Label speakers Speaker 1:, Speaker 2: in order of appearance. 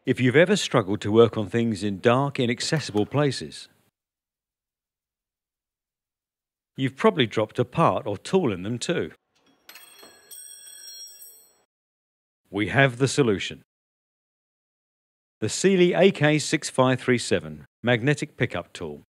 Speaker 1: If you've ever struggled to work on things in dark, inaccessible places, you've probably dropped a part or tool in them too. We have the solution. The Sealey AK6537 Magnetic Pickup Tool.